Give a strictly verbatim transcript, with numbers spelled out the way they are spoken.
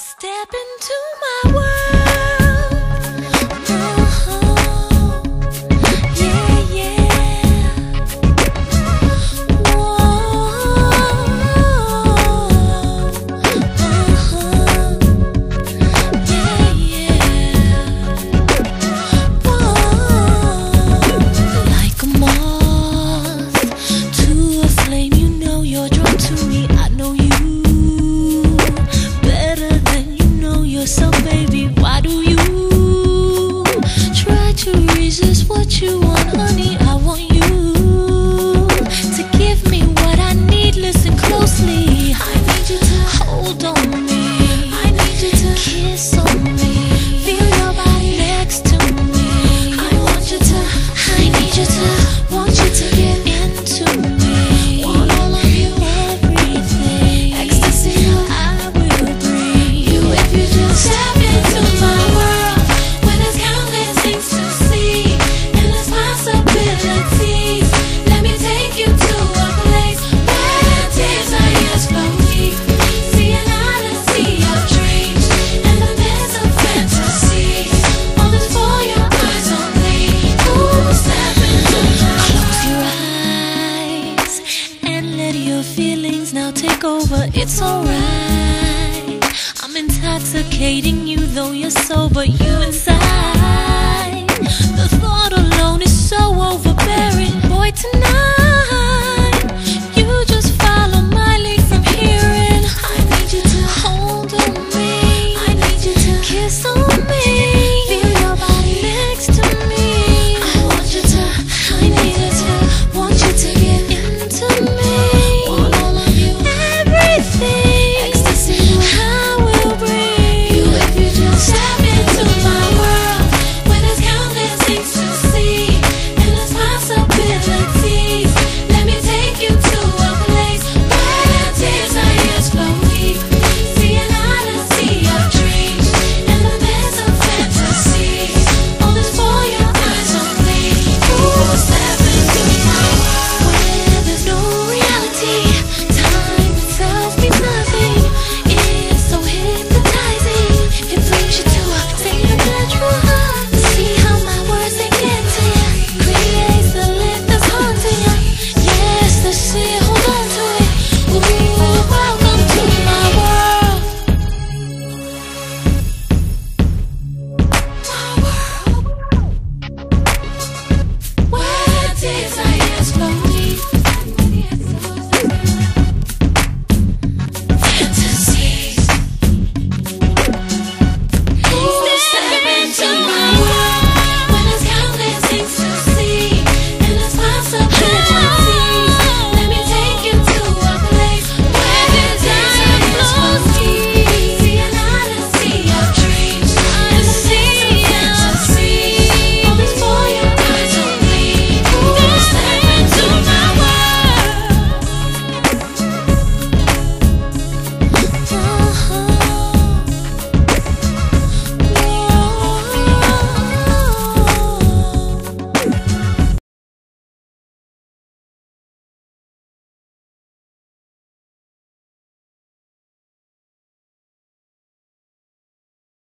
Step into my world. Uh-huh. Yeah, yeah. Whoa. Uh-huh. Yeah, yeah. Whoa. Like a moth to a flame, you know you're drawn to me. I know you so baby, why do you try to resist what you want, honey? I want you to give me what I need. Listen closely. I need you to hold on me. I need you to kiss on me. Feel your body next to me. I want you to, I need you to, want you to get into me. Want all of you, everything. Ecstasy, I will bring you if you just step into my world, when there's countless things to see, endless possibilities. Let me take you to a place where desires flow deep. See an odyssey of dreams and the best of fantasy. All this for your eyes only. Ooh, step into my world. Close your eyes and let your feelings now take over. It's alright. I'm intoxicating you, though you're sober. You inside, the thought alone is so overbearing. Boy, tonight